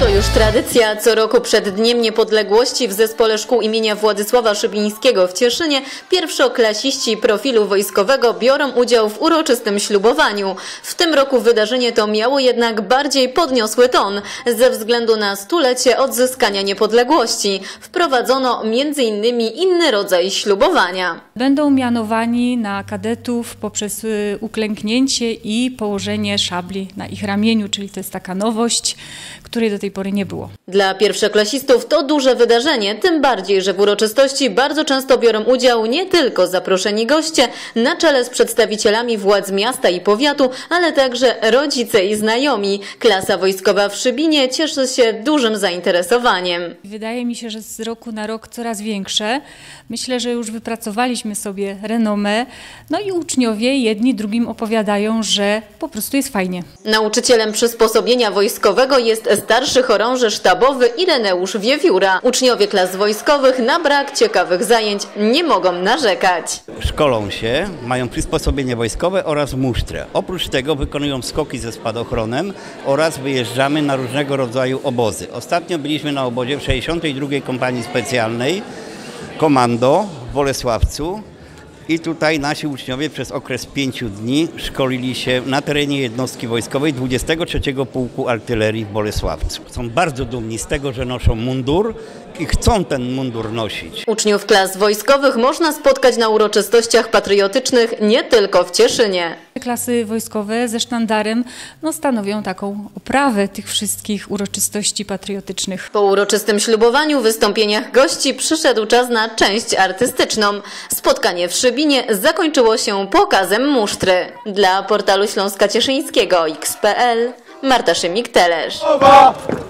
To już tradycja. Co roku przed Dniem Niepodległości w Zespole Szkół imienia Władysława Szybińskiego w Cieszynie pierwszoklasiści profilu wojskowego biorą udział w uroczystym ślubowaniu. W tym roku wydarzenie to miało jednak bardziej podniosły ton. Ze względu na stulecie odzyskania niepodległości wprowadzono m.in. inny rodzaj ślubowania. Będą mianowani na kadetów poprzez uklęknięcie i położenie szabli na ich ramieniu, czyli to jest taka nowość, której do tej pory nie było. Dla pierwszoklasistów to duże wydarzenie, tym bardziej, że w uroczystości bardzo często biorą udział nie tylko zaproszeni goście, na czele z przedstawicielami władz miasta i powiatu, ale także rodzice i znajomi. Klasa wojskowa w Szybinie cieszy się dużym zainteresowaniem. Wydaje mi się, że z roku na rok coraz większe. Myślę, że już wypracowaliśmy sobie renomę, no i uczniowie jedni drugim opowiadają, że po prostu jest fajnie. Nauczycielem przysposobienia wojskowego jest starszy chorąży sztabowy Ireneusz Wiewióra. Uczniowie klas wojskowych na brak ciekawych zajęć nie mogą narzekać. Szkolą się, mają przysposobienie wojskowe oraz musztrę. Oprócz tego wykonują skoki ze spadochronem oraz wyjeżdżamy na różnego rodzaju obozy. Ostatnio byliśmy na obozie w 62. Kompanii Specjalnej Komando w Bolesławcu. I tutaj nasi uczniowie przez okres 5 dni szkolili się na terenie jednostki wojskowej 23. Pułku Artylerii w Bolesławcu. Są bardzo dumni z tego, że noszą mundur i chcą ten mundur nosić. Uczniów klas wojskowych można spotkać na uroczystościach patriotycznych nie tylko w Cieszynie. Klasy wojskowe ze sztandarem stanowią taką oprawę tych wszystkich uroczystości patriotycznych. Po uroczystym ślubowaniu, wystąpieniach gości przyszedł czas na część artystyczną. Spotkanie w Szybinie zakończyło się pokazem musztry. Dla portalu Śląska Cieszyńskiego XPL Marta Szymik-Telesz.